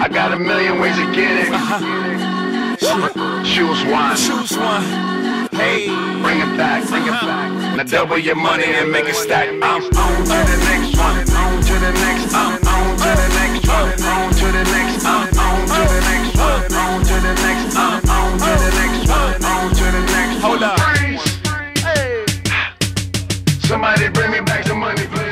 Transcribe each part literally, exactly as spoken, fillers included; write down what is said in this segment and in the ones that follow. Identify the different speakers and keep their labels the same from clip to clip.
Speaker 1: I got a million ways to get it.
Speaker 2: Uh-huh.
Speaker 1: Choose one.
Speaker 2: Choose one.
Speaker 1: Hey, bring it back, bring it back. Now double your money and make it stack. I'm on to the next one. On to the next. I'm on to the next one. On to the next. I'm on to the next one. On to the next. I'm on to the next one. On to the next.
Speaker 2: Hold up.
Speaker 1: Hey. Somebody bring me back some money, please.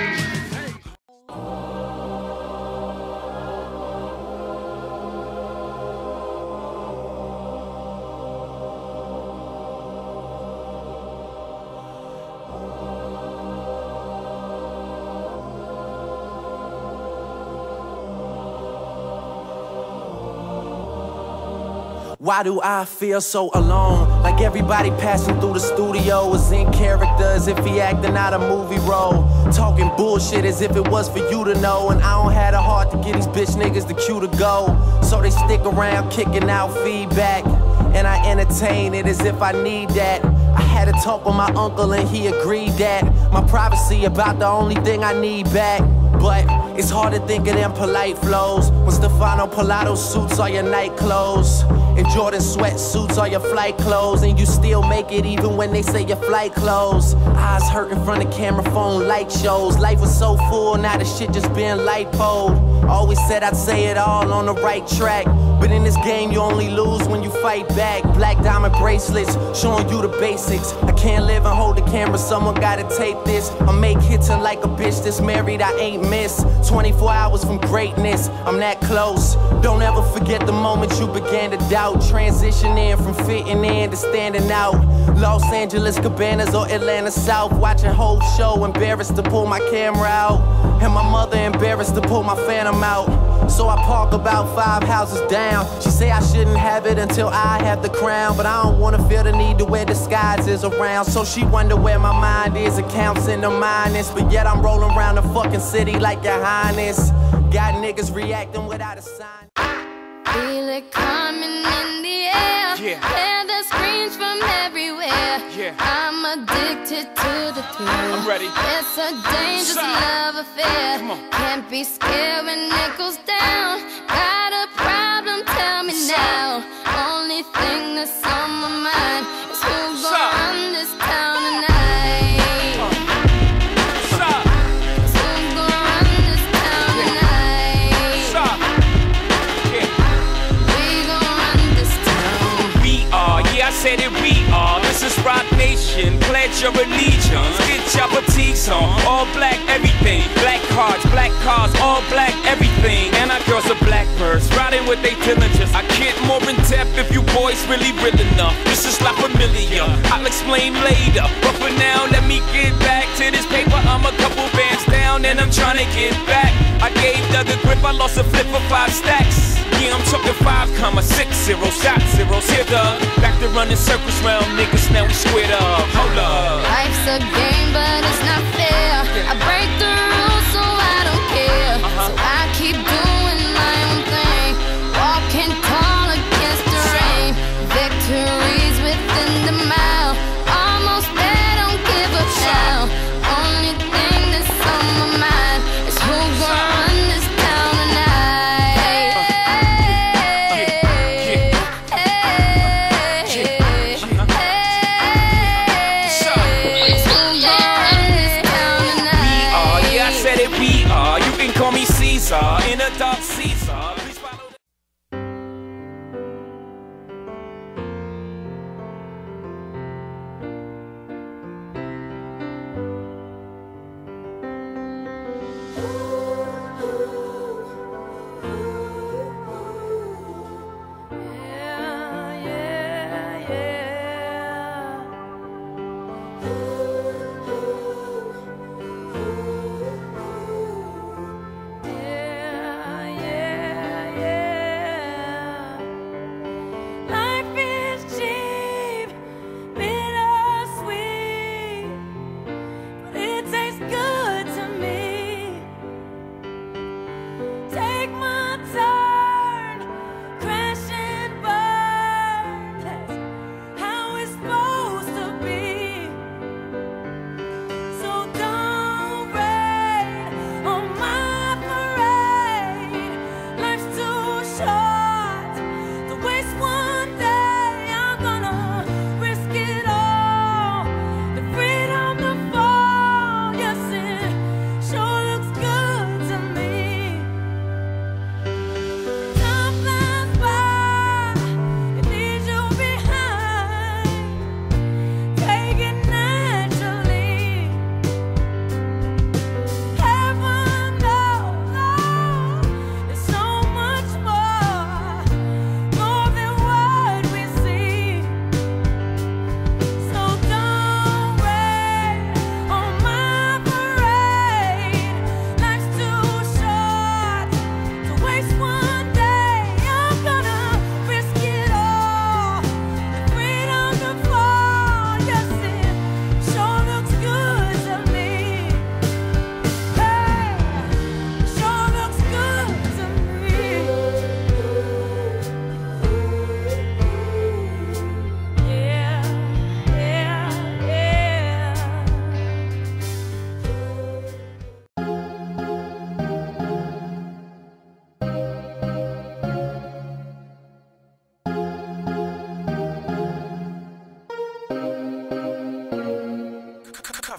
Speaker 3: Why do I feel so alone? Like everybody passing through the studio is in character, as if he acting out a movie role. Talking bullshit as if it was for you to know. And I don't have the heart to get these bitch niggas the cue to go. So they stick around kicking out feedback, and I entertain it as if I need that. I had a talk with my uncle and he agreed that my privacy about the only thing I need back. But it's hard to think of them polite flows when Stefano Pilato suits are your night clothes, and Jordan sweatsuits are your flight clothes, and you still make it even when they say your flight clothes. Eyes hurt in front of camera phone light shows. Life was so full, now the shit just been lipoed. Always said I'd say it all on the right track, but in this game you only lose when you fight back. Black diamond bracelets showing you the basics. I can't live and hold the camera, someone gotta tape this. I make hits and like a bitch that's married I ain't miss. Twenty-four hours from greatness, I'm that close. Don't ever forget the moment you began to doubt. Transitioning from fitting in to standing out. Los Angeles Cabanas or Atlanta South, watching whole show, embarrassed to pull my camera out, and my mother embarrassed to pull my Phantom out. So I park about five houses down. She say I shouldn't have it until I have the crown, but I don't wanna feel the need to wear disguises around. So she wonder where my mind is, accounts in the minus, but yet I'm rolling around the fucking city like your highness. Got niggas reacting without a sign.
Speaker 4: Feel it coming in the air.
Speaker 2: Yeah.
Speaker 4: Hear the screams from everywhere.
Speaker 2: Yeah.
Speaker 4: I'm addicted to the thrill.
Speaker 2: I'm ready.
Speaker 4: It's a dangerous
Speaker 2: Sign.
Speaker 4: love affair.
Speaker 2: Come on.
Speaker 4: Can't be scared when it goes down. Got a problem? Tell me
Speaker 2: Sign.
Speaker 4: now. Only thing that's on my mind is who's
Speaker 2: Sign.
Speaker 4: gonna run this town tonight.
Speaker 2: Stop.
Speaker 4: Is who's gonna run this town tonight?
Speaker 2: Stop. Yeah.
Speaker 4: We gon' run this town.
Speaker 2: We are, yeah, I said it, we are. This is Rock Nation, pledge your allegiance. Get your boutiques on, all black everything. Black cards, black cars, all black everything. And our girls are blackbirds, riding with they diligence. I get more in depth if you boys really real enough. This is not familiar, I'll explain later. But for now, let me get back to this paper. I'm a couple bands down and I'm trying to get back. I gave Doug a grip, I lost a flip for five stacks. Yeah, I'm talking five comma six zero, shot zeros. Here, Doug, back to running circles round niggas, now we squared up. Hold up.
Speaker 4: Life's a game, but it's not fair. I break the rules, so I don't care. So I keep doing my own thing, walking tall against the rain. Victories within the mile, almost there, don't give up now. Only thing that's on my mind is who's gonna run this town tonight.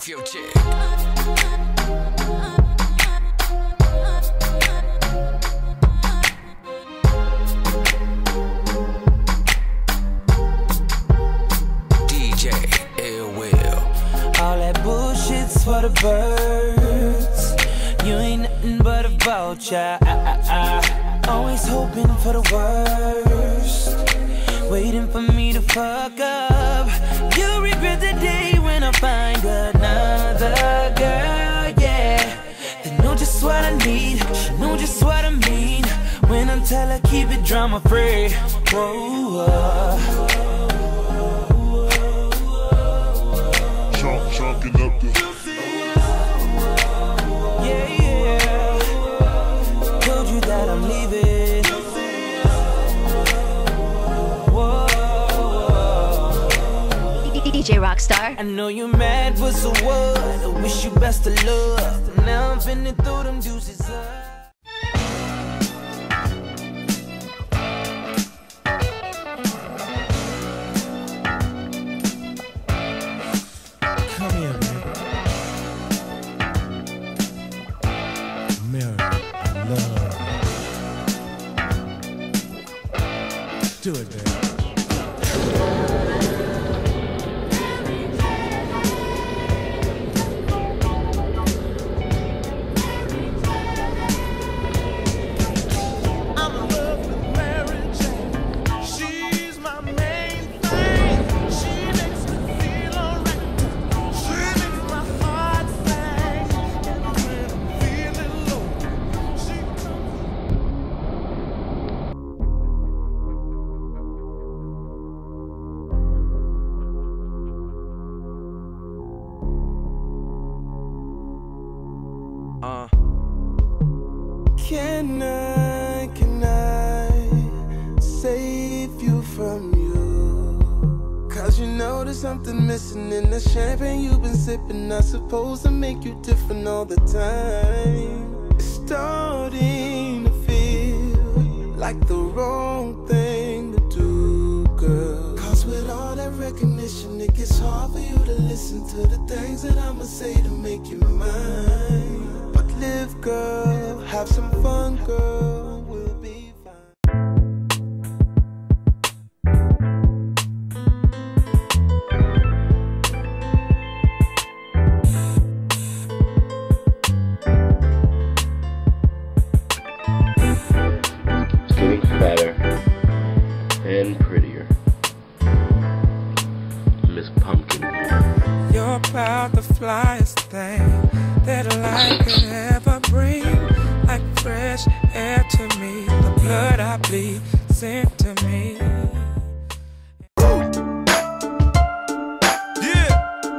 Speaker 2: Future. D J Ill Will.
Speaker 5: All that bullshit's for the birds. You ain't nothing but a vulture. I, I, I. Always hoping for the worst, waiting for me to fuck up. You'll regret the day when I find another girl, yeah. They know just what I need, she know just what I mean. When I tell her keep it drama free. Whoa, whoa.
Speaker 6: Chunk, chunking up the
Speaker 5: Yeah, yeah. Told you that I'm leaving. Whoa, whoa.
Speaker 7: D J Rockstar.
Speaker 5: I know you're mad, but so what? I wish you best of luck. Now I'm finna throw them deuces up.
Speaker 8: Come here, baby. Mary, I love you. Do it, baby.
Speaker 2: Uh.
Speaker 9: Can I, can I save you from you? Cause you know there's something missing in the champagne you've been sipping. Not supposed to make you different all the time. It's starting to feel like the wrong thing to do, girl. Cause with all that recognition, it gets hard for you to listen to the things that I'ma say to make you mine. Live, girl, have some fun, girl, we'll be fine.
Speaker 10: It's getting fatter and prettier. Miss Pumpkin here.
Speaker 5: You're about the flyest thing that life could ever bring. Like fresh air to me, the blood I bleed sent to me.
Speaker 2: Yeah.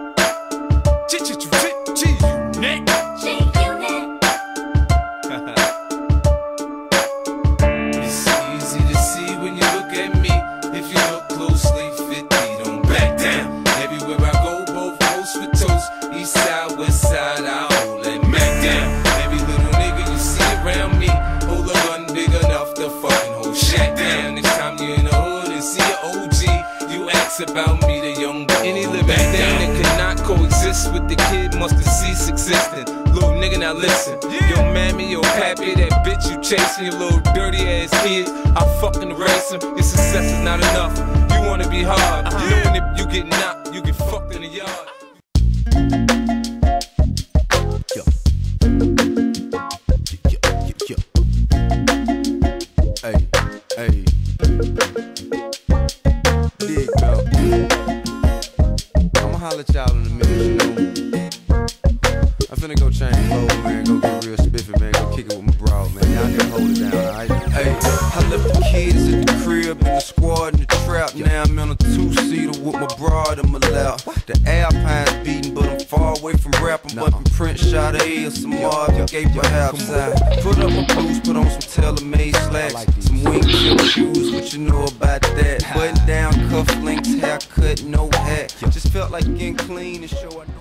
Speaker 2: G-G-G-G-Unit. It's easy to see when you look at me. If you look closely, fifty, don't back down. Everywhere I go, both coast with toast. East side, west side, I hold that Mac down. Every little nigga you see around me, hold a gun big enough to fucking hold shack down. Next time you in the hood and see an O G, you ask about me, the young boy. Any living thing that could not coexist with the kid must have ceased existing. Little nigga, now listen. Yo, mammy, yo, pappy, that bitch you chasing, your little dirty ass kid, I fucking erase him. Your success is not enough. You wanna be hard. Knowing if you get knocked, you get fucked in the yard.
Speaker 8: Yo. Yo, yo, yo. Hey, hey. Dig, bro. I'ma holler at y'all in a minute, you know. I'm finna go change clothes, man. Go get real spiffy, man. Go kick it with my broad, man. Y'all niggas hold it down, alright? Hey, I left the kids at the crib and the squad in the trap. Now I'm in a two-seater with my broad in my lap. The Alpine's beating, but I'm far away from rap. I'm bumping Prince, shot A or some Marvin Gaye perhaps. I put up my boots, put on some tailor-made slacks, some wingtip shoes, what you know about that? Button down, cufflinks, haircut, no hat. Just felt like getting clean and show I know.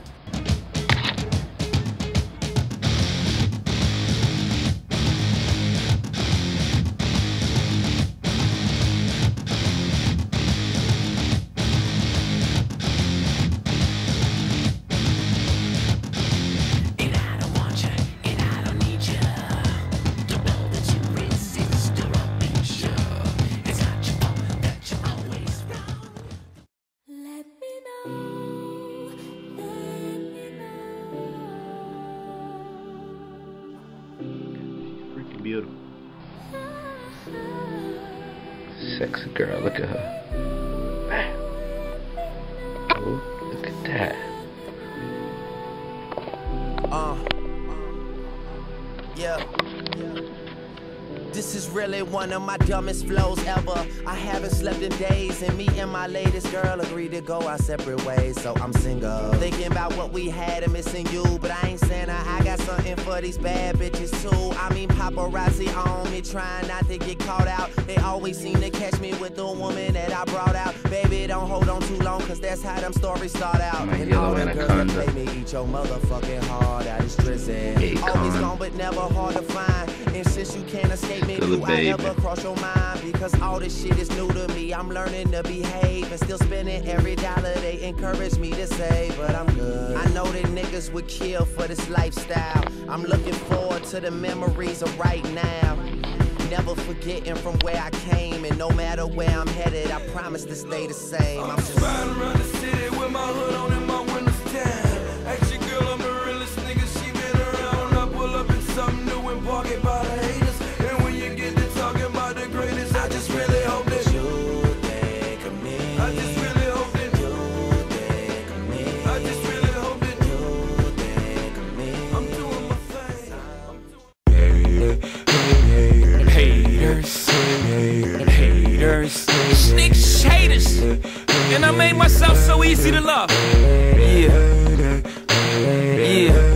Speaker 10: beautiful. Sexy girl, look at her. Man. Oh, look at that.
Speaker 3: Uh, yeah. This is really one of my dumbest flows ever. I haven't slept in days, and me and my latest girl agreed to go our separate ways, so I'm single. Thinking about what we had and missing you, but I ain't saying I, I got something for these bad bitches too. I mean paparazzi on me, trying not to get caught out. They always seem to catch me with the woman that I brought out. Baby, don't hold on too long, cause that's how them stories start out.
Speaker 10: My
Speaker 3: And
Speaker 10: yellow
Speaker 3: all them girls
Speaker 10: anaconda.
Speaker 3: that play me eat your motherfucking heart out. It's drizzy. Always gone, but never hard to find. And since you can't escape me,
Speaker 10: Still a
Speaker 3: do I
Speaker 10: baby.
Speaker 3: ever cross your mind? Because all this shit is new to me. I'm learning to behave and still spending every dollar they encourage me to save. But I'm good. I know that niggas would kill for this lifestyle. I'm looking forward to the memories of right now. Never forgetting from where I came, and no matter where I'm headed, I promise to stay the same. I'm just
Speaker 5: riding around the city with my hood on and my windows down. Ask your girl, I'm the realest nigga, she been around. I pull up in something new and park it by the haters. And when you get to talking about the greatest, I just really hope that
Speaker 3: you think of me.
Speaker 5: I just really hope that
Speaker 3: You think of me.
Speaker 5: I just really hope that
Speaker 3: You think of me.
Speaker 5: I'm doing my thing.
Speaker 2: Haters, haters, snitch haters, and I made myself so easy to love. Yeah, yeah.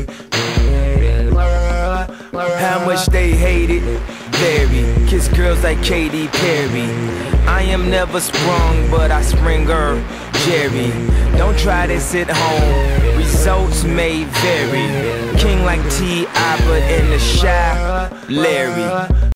Speaker 2: How much they hate it, vary. Kiss girls like Katy Perry. I am never sprung, but I spring her, Jerry. Don't try this at home, results may vary. King like T I, but in the shy, Larry.